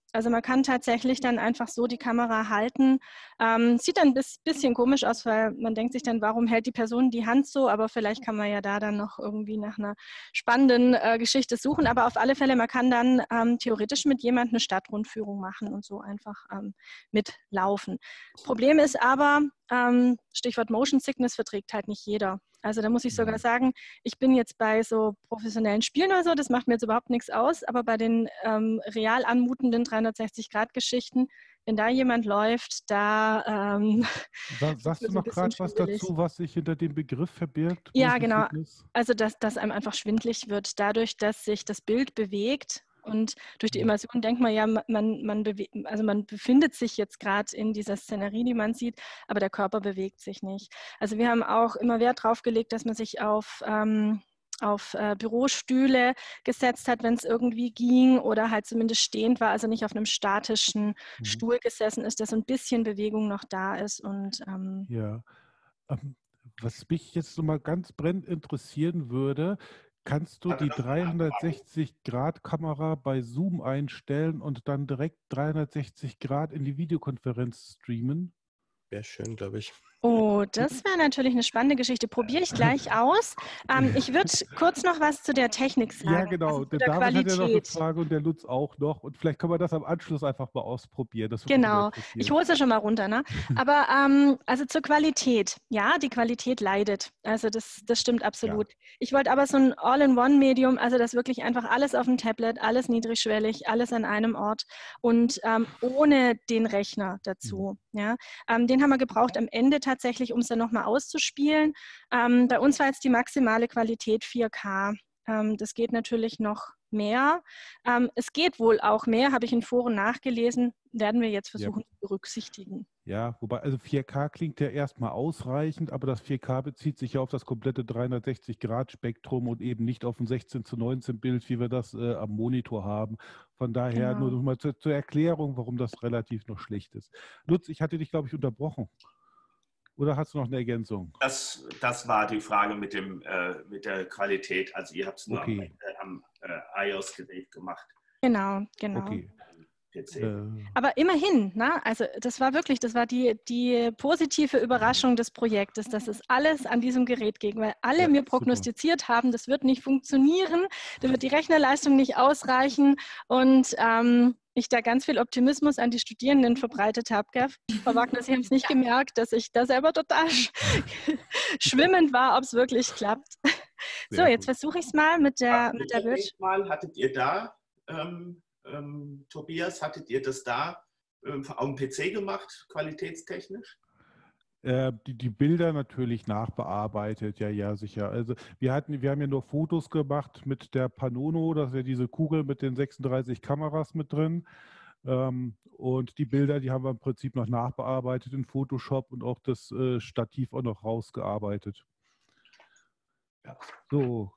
Also man kann tatsächlich dann einfach so die Kamera halten. Ähm, sieht dann ein bisschen komisch aus, weil man denkt sich dann, warum hält die Person die Hand so? Aber vielleicht kann man ja da dann noch irgendwie nach einer spannenden äh, Geschichte suchen. Aber auf alle Fälle, man kann dann ähm, theoretisch mit jemandem eine Stadtrundführung machen und so einfach ähm, mitlaufen. Problem ist aber, ähm, Stichwort Motion Sickness, verträgt halt nicht jeder. Also da muss ich sogar sagen, ich bin jetzt bei so professionellen Spielen oder so, das macht mir jetzt überhaupt nichts aus, aber bei den ähm, real anmutenden dreihundertsechzig-Grad-Geschichten, wenn da jemand läuft, da ähm, Sag, sagst du noch gerade was dazu, was sich hinter dem Begriff verbirgt? Ja, genau. Also dass, dass einem einfach schwindlig wird, dadurch, dass sich das Bild bewegt. Und durch die Immersion denkt man ja, man, man, also man befindet sich jetzt gerade in dieser Szenerie, die man sieht, aber der Körper bewegt sich nicht. Also wir haben auch immer Wert drauf gelegt, dass man sich auf, ähm, auf äh, Bürostühle gesetzt hat, wenn es irgendwie ging, oder halt zumindest stehend war, also nicht auf einem statischen mhm. Stuhl gesessen ist, dass so ein bisschen Bewegung noch da ist. Und, ähm, ja, ähm, was mich jetzt so mal ganz brennend interessieren würde, kannst du die dreihundertsechzig Grad Kamera bei Zoom einstellen und dann direkt dreihundertsechzig Grad in die Videokonferenz streamen? Wäre schön, glaube ich. Oh, das wäre natürlich eine spannende Geschichte. Probiere ich gleich aus. Ähm, ich würde kurz noch was zu der Technik sagen. Ja, genau. Also der David hat ja noch eine Frage und der Lutz auch noch. Und vielleicht kann man das am Anschluss einfach mal ausprobieren. Das genau. Ich hole es ja schon mal runter. Ne? Aber ähm, also zur Qualität. Ja, die Qualität leidet. Also das, das stimmt absolut. Ja. Ich wollte aber so ein All-in-One-Medium, also das wirklich einfach alles auf dem Tablet, alles niedrigschwellig, alles an einem Ort und ähm, ohne den Rechner dazu. Mhm. Ja? Ähm, den haben wir gebraucht am Ende tatsächlich, um es dann nochmal auszuspielen. Ähm, bei uns war jetzt die maximale Qualität vier K. Ähm, das geht natürlich noch mehr. Ähm, es geht wohl auch mehr, habe ich in Foren nachgelesen, werden wir jetzt versuchen ja. zu berücksichtigen. Ja, wobei, also vier K klingt ja erstmal ausreichend, aber das vier K bezieht sich ja auf das komplette dreihundertsechzig Grad Spektrum und eben nicht auf ein sechzehn zu neunzehn Bild, wie wir das äh, am Monitor haben. Von daher genau. nur noch mal zur, zur Erklärung, warum das relativ noch schlecht ist. Lutz, ich hatte dich, glaube ich, unterbrochen. Oder hast du noch eine Ergänzung? Das, das war die Frage mit, dem, äh, mit der Qualität. Also ihr habt es nur okay. am, äh, am iOS-Gerät gemacht. Genau, genau. Okay. P C. Äh. Aber immerhin, ne? Also das war wirklich, das war die, die positive Überraschung des Projektes, dass es alles an diesem Gerät ging, weil alle ja, mir prognostiziert super. haben, das wird nicht funktionieren, da wird die Rechnerleistung nicht ausreichen und ähm, ich da ganz viel Optimismus an die Studierenden verbreitet habe. Gell? Frau Wagner, Sie haben es nicht gemerkt, dass ich da selber total sch schwimmend war, ob es wirklich klappt. So, jetzt versuche ich es mal mit der, mit der Bildschirm. Hattet ihr da, ähm, ähm, Tobias, hattet ihr das da ähm, auf dem P C gemacht, qualitätstechnisch? Äh, die, die Bilder natürlich nachbearbeitet, ja, ja, sicher. Also wir hatten, wir haben ja nur Fotos gemacht mit der Panono, das ist ja diese Kugel mit den sechsunddreißig Kameras mit drin. Ähm, und die Bilder, die haben wir im Prinzip noch nachbearbeitet in Photoshop und auch das äh, Stativ auch noch rausgearbeitet. Ja, so.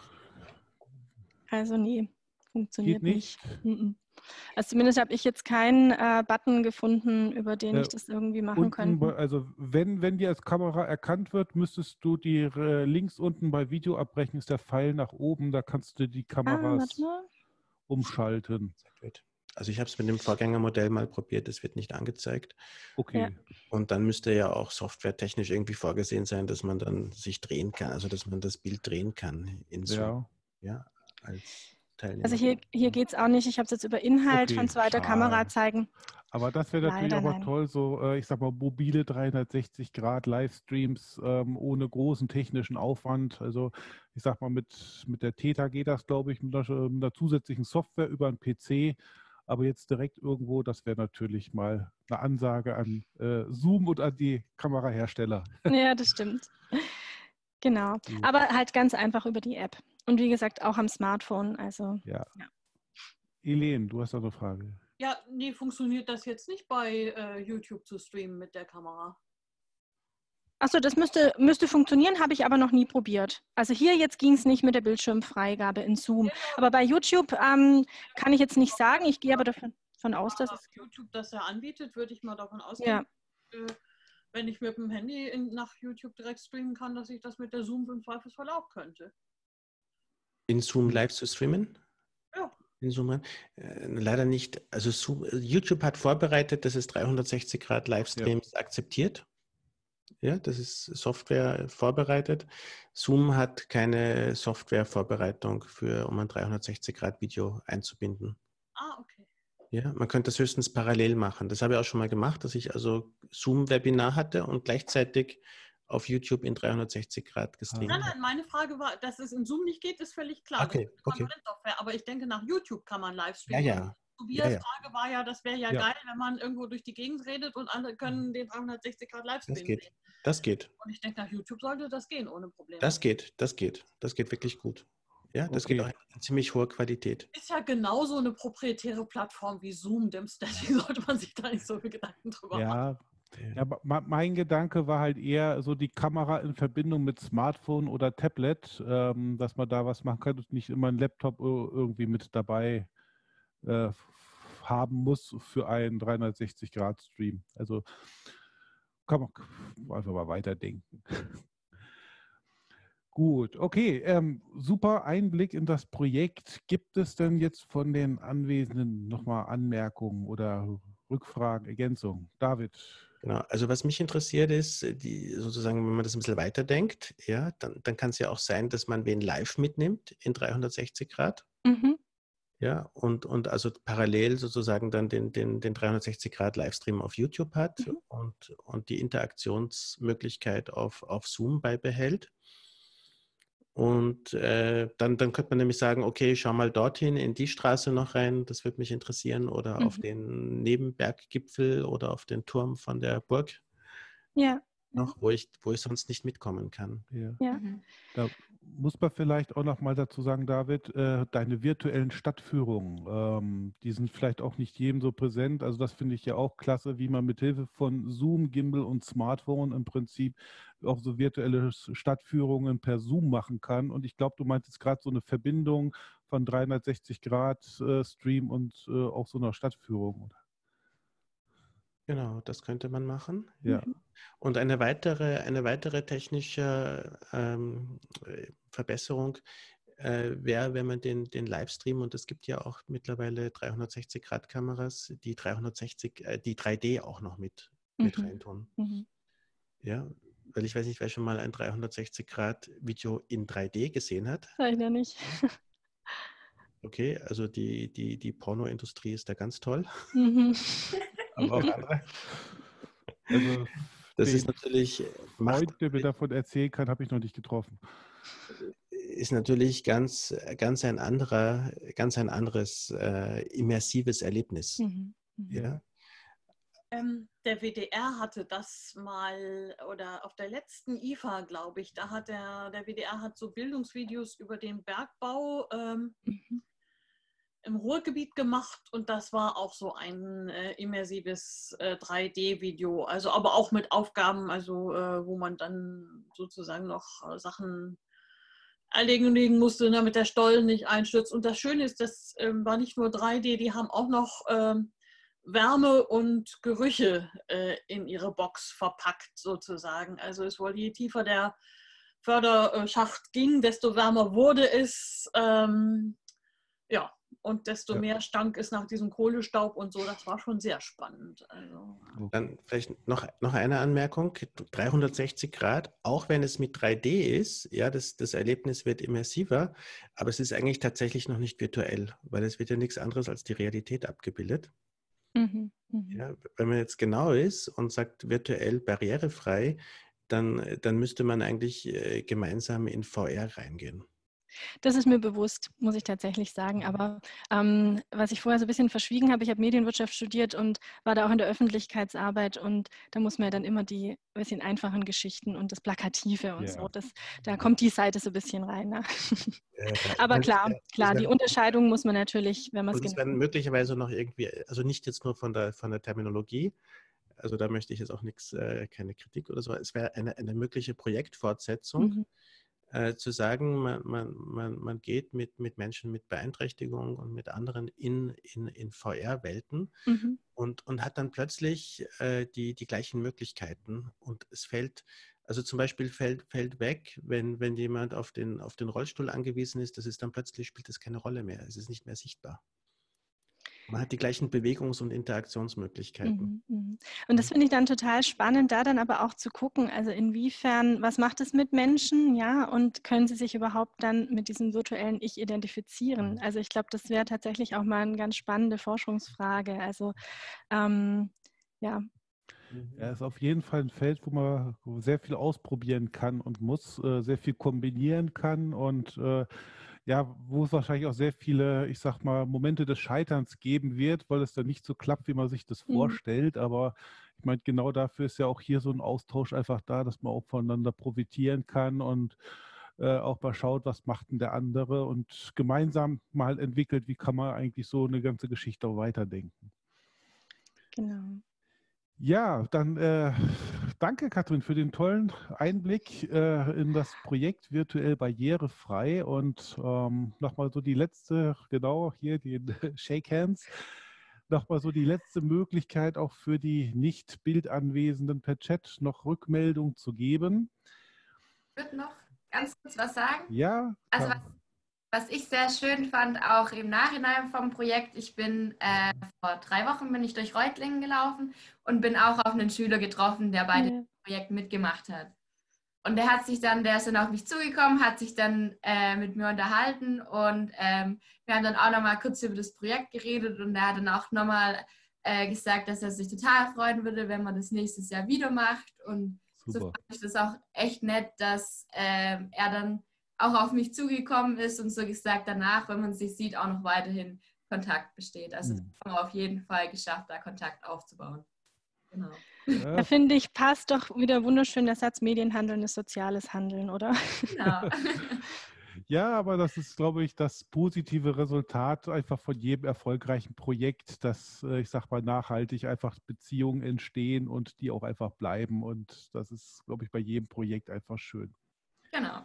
Also nee, funktioniert Geht nicht. nicht. Also zumindest habe ich jetzt keinen äh, Button gefunden, über den äh, ich das irgendwie machen unten, könnte. Also wenn, wenn die als Kamera erkannt wird, müsstest du die äh, links unten bei Video abbrechen, ist der Pfeil nach oben, da kannst du die Kameras ah, umschalten. Also ich habe es mit dem Vorgängermodell mal probiert, es wird nicht angezeigt. Okay. Ja. Und dann müsste ja auch softwaretechnisch irgendwie vorgesehen sein, dass man dann sich drehen kann, also dass man das Bild drehen kann in Zoom. Ja. Ja, als Teilnehmer. Also hier, hier geht es auch nicht. Ich habe es jetzt über Inhalt okay, von zweiter schade. Kamera zeigen. Aber das wäre natürlich aber nein. toll, so äh, ich sag mal mobile dreihundertsechzig Grad Livestreams ähm, ohne großen technischen Aufwand. Also ich sag mal mit, mit der Theta geht das, glaube ich, mit einer, mit einer zusätzlichen Software über einen P C. Aber jetzt direkt irgendwo, das wäre natürlich mal eine Ansage an äh, Zoom und an die Kamerahersteller. Ja, das stimmt. Genau. Aber halt ganz einfach über die App. Und wie gesagt, auch am Smartphone. Also, ja. ja. Elen, du hast noch eine Frage. Ja, nee, funktioniert das jetzt nicht bei äh, YouTube zu streamen mit der Kamera? Achso, das müsste, müsste funktionieren, habe ich aber noch nie probiert. Also hier jetzt ging es nicht mit der Bildschirmfreigabe in Zoom. Genau. Aber bei YouTube ähm, kann ich jetzt nicht sagen. Ich gehe aber davon, davon aus, dass es... YouTube das ja anbietet, würde ich mal davon ausgehen. Ja. Äh, wenn ich mit dem Handy in, nach YouTube direkt streamen kann, dass ich das mit der Zoom im Zweifelsfall auch könnte. In Zoom live zu streamen? Ja. In Zoom rein? Äh, leider nicht. Also Zoom, YouTube hat vorbereitet, dass es dreihundertsechzig Grad Livestreams ja. akzeptiert. Ja, das ist Software vorbereitet. Zoom hat keine Softwarevorbereitung für, um ein dreihundertsechzig Grad Video einzubinden. Ah, okay. Ja, man könnte das höchstens parallel machen. Das habe ich auch schon mal gemacht, dass ich also Zoom-Webinar hatte und gleichzeitig auf YouTube in dreihundertsechzig Grad gestreamt. Nein, nein, meine Frage war, dass es in Zoom nicht geht, ist völlig klar. Okay, okay. Aber ich denke, nach YouTube kann man live streamen. Ja, ja. Tobias' ja, ja. Frage war ja, das wäre ja, ja geil, wenn man irgendwo durch die Gegend redet und alle können den dreihundertsechzig Grad Livestream das geht. sehen. Das geht. Und ich denke, nach YouTube sollte das gehen, ohne Probleme. Das geht, das geht. Das geht wirklich gut. Ja, das okay. geht auch in ziemlich hoher Qualität. Ist ja genauso eine proprietäre Plattform wie Zoom, dem Deswegen sollte man sich da nicht so viel Gedanken drüber ja. machen. Ja, mein Gedanke war halt eher so die Kamera in Verbindung mit Smartphone oder Tablet, ähm, dass man da was machen kann und nicht immer einen Laptop irgendwie mit dabei äh, haben muss für einen dreihundertsechzig Grad Stream. Also kann man einfach mal weiterdenken. Gut, okay, ähm, super Einblick in das Projekt. Gibt es denn jetzt von den Anwesenden nochmal Anmerkungen oder Rückfragen, Ergänzungen? David? Genau, also was mich interessiert ist, die, sozusagen, wenn man das ein bisschen weiterdenkt, ja, dann, dann kann es ja auch sein, dass man wen live mitnimmt in dreihundertsechzig Grad. Mhm. Ja, und, und also parallel sozusagen dann den, den, den dreihundertsechzig Grad Livestream auf YouTube hat mhm. und, und die Interaktionsmöglichkeit auf, auf Zoom beibehält. Und äh, dann, dann könnte man nämlich sagen, okay, schau mal dorthin in die Straße noch rein, das würde mich interessieren, oder mhm. auf den Nebenberggipfel oder auf den Turm von der Burg ja. noch, wo ich, wo ich sonst nicht mitkommen kann. Ja. Ja. Mhm. Da muss man vielleicht auch noch mal dazu sagen, David, äh, deine virtuellen Stadtführungen, ähm, die sind vielleicht auch nicht jedem so präsent. Also das finde ich ja auch klasse, wie man mit Hilfe von Zoom, Gimbal und Smartphone im Prinzip auch so virtuelle Stadtführungen per Zoom machen kann. Und ich glaube, du meintest gerade so eine Verbindung von dreihundertsechzig Grad äh, Stream und äh, auch so einer Stadtführung, oder? Genau, das könnte man machen. Ja. Und eine weitere, eine weitere technische ähm, Verbesserung äh, wäre, wenn man den, den Livestream, und es gibt ja auch mittlerweile dreihundertsechzig Grad Kameras, die dreihundertsechzig, äh, die drei D auch noch mit, mhm. mit reintun. Mhm. Ja, weil ich weiß nicht, wer schon mal ein dreihundertsechzig Grad Video in drei D gesehen hat. Nein, ja nicht. Okay, also die, die, die Pornoindustrie ist da ganz toll. Mhm. Aber auch andere. Also, das ist natürlich. Freund, der mir davon erzählen kann, habe ich noch nicht getroffen. Ist natürlich ganz, ganz ein anderer, ganz ein anderes äh, immersives Erlebnis. Mhm. Ja. Ähm, der W D R hatte das mal, oder auf der letzten I F A, glaube ich, da hat der, der W D R hat so Bildungsvideos über den Bergbau ähm, mhm. im Ruhrgebiet gemacht, und das war auch so ein äh, immersives äh, drei D-Video, also aber auch mit Aufgaben, also äh, wo man dann sozusagen noch äh, Sachen erledigen musste, damit der Stollen nicht einstürzt. Und das Schöne ist, das äh, war nicht nur drei D, die haben auch noch äh, Wärme und Gerüche äh, in ihre Box verpackt sozusagen. Also es wurde, je tiefer der Förderschacht ging, desto wärmer wurde es. Ähm, ja, und desto ja. mehr stank es nach diesem Kohlestaub und so. Das war schon sehr spannend. Also. Dann vielleicht noch, noch eine Anmerkung. dreihundertsechzig Grad, auch wenn es mit drei D ist, ja, das, das Erlebnis wird immersiver, aber es ist eigentlich tatsächlich noch nicht virtuell, weil es wird ja nichts anderes als die Realität abgebildet. Mhm. Mhm. Ja, wenn man jetzt genau ist und sagt virtuell barrierefrei, dann, dann müsste man eigentlich äh, gemeinsam in V R reingehen. Das ist mir bewusst, muss ich tatsächlich sagen. Aber ähm, was ich vorher so ein bisschen verschwiegen habe, ich habe Medienwirtschaft studiert und war da auch in der Öffentlichkeitsarbeit, und da muss man ja dann immer die bisschen einfachen Geschichten und das Plakative und ja. so. Das, da kommt die Seite so ein bisschen rein. Ne? Ja, aber klar, klar, die Unterscheidung muss man natürlich, wenn man es genau. Das werden möglicherweise noch irgendwie, also nicht jetzt nur von der, von der Terminologie, also da möchte ich jetzt auch nichts, äh, keine Kritik oder so, es wäre eine, eine mögliche Projektfortsetzung. Mhm. Äh, zu sagen, man, man, man, man geht mit, mit Menschen mit Beeinträchtigung und mit anderen in, in, in V R-Welten mhm. und, und hat dann plötzlich äh, die, die gleichen Möglichkeiten. Und es fällt, Also zum Beispiel fällt, fällt weg, wenn, wenn jemand auf den, auf den Rollstuhl angewiesen ist, das ist dann plötzlich, spielt das keine Rolle mehr. Es ist nicht mehr sichtbar. Man hat die gleichen Bewegungs- und Interaktionsmöglichkeiten. Mhm. Und das finde ich dann total spannend, da dann aber auch zu gucken, also inwiefern, was macht es mit Menschen, ja, und können sie sich überhaupt dann mit diesem virtuellen Ich identifizieren? Also ich glaube, das wäre tatsächlich auch mal eine ganz spannende Forschungsfrage. Also ähm, ja. Ja, ist auf jeden Fall ein Feld, wo man sehr viel ausprobieren kann und muss, äh, sehr viel kombinieren kann und äh, ja, wo es wahrscheinlich auch sehr viele, ich sag mal, Momente des Scheiterns geben wird, weil es dann nicht so klappt, wie man sich das Mhm. vorstellt. Aber ich meine, genau dafür ist ja auch hier so ein Austausch einfach da, dass man auch voneinander profitieren kann und äh, auch mal schaut, was macht denn der andere und gemeinsam mal entwickelt, wie kann man eigentlich so eine ganze Geschichte auch weiterdenken. Genau. Ja, dann äh, danke, Katrin, für den tollen Einblick äh, in das Projekt Virtuell Barrierefrei und ähm, nochmal so die letzte, genau hier, die Shake Hands, nochmal so die letzte Möglichkeit auch für die nicht bildanwesenden per Chat noch Rückmeldung zu geben. Ich würde noch ganz kurz was sagen. Ja. Also was, was ich sehr schön fand, auch im Nachhinein vom Projekt, ich bin äh, vor drei Wochen bin ich durch Reutlingen gelaufen und bin auch auf einen Schüler getroffen, der bei Ja. dem Projekt mitgemacht hat. Und der hat sich dann, der ist dann auf mich zugekommen, hat sich dann äh, mit mir unterhalten und ähm, wir haben dann auch nochmal kurz über das Projekt geredet und er hat dann auch nochmal äh, gesagt, dass er sich total freuen würde, wenn man das nächstes Jahr wieder macht. Und Super. so fand ich das auch echt nett, dass ähm, er dann auch auf mich zugekommen ist und so gesagt, danach, wenn man sich sieht, auch noch weiterhin Kontakt besteht. Also das Mhm. haben wir auf jeden Fall geschafft, da Kontakt aufzubauen. Genau. Ja, Da finde ich, passt doch wieder wunderschön der Satz, Medienhandeln ist soziales Handeln, oder? Genau. ja, aber das ist, glaube ich, das positive Resultat einfach von jedem erfolgreichen Projekt, dass, äh, ich sag mal, nachhaltig einfach Beziehungen entstehen und die auch einfach bleiben. Und das ist, glaube ich, bei jedem Projekt einfach schön. Genau.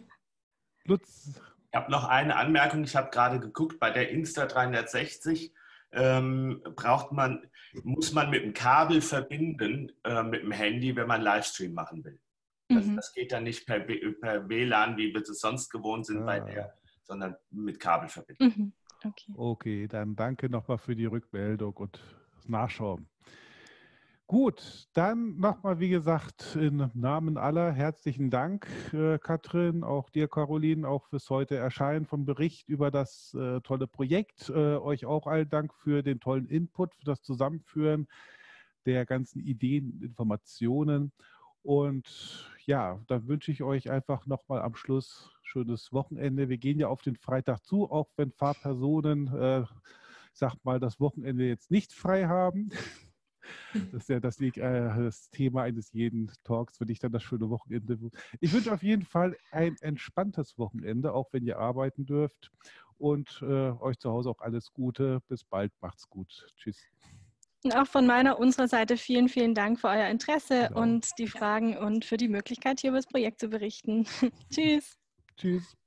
Lutz, Ich habe noch eine Anmerkung. Ich habe gerade geguckt, bei der Insta dreihundertsechzig ähm, braucht man, muss man mit dem Kabel verbinden, äh, mit dem Handy, wenn man Livestream machen will. Das, Mhm. das geht dann nicht per, per W L A N, wie wir es sonst gewohnt sind, Ah. bei der, sondern mit Kabel verbinden. Mhm. Okay. okay, dann danke nochmal für die Rückmeldung und das Nachschauen. Gut, dann nochmal, wie gesagt, im Namen aller herzlichen Dank, äh, Katrin, auch dir, Caroline, auch fürs heute Erscheinen vom Bericht über das äh, tolle Projekt. Äh, euch auch allen Dank für den tollen Input, für das Zusammenführen der ganzen Ideen, Informationen. Und ja, dann wünsche ich euch einfach nochmal am Schluss schönes Wochenende. Wir gehen ja auf den Freitag zu, auch wenn Fahrpersonen, äh, ich sag mal, das Wochenende jetzt nicht frei haben. Das ist ja das, äh, das Thema eines jeden Talks, wenn ich dann das schöne Wochenende. Ich wünsche auf jeden Fall ein entspanntes Wochenende, auch wenn ihr arbeiten dürft. Und äh, euch zu Hause auch alles Gute. Bis bald. Macht's gut. Tschüss. Und auch von meiner, unserer Seite vielen, vielen Dank für euer Interesse Genau. und die Fragen und für die Möglichkeit, hier über das Projekt zu berichten. Tschüss. Tschüss.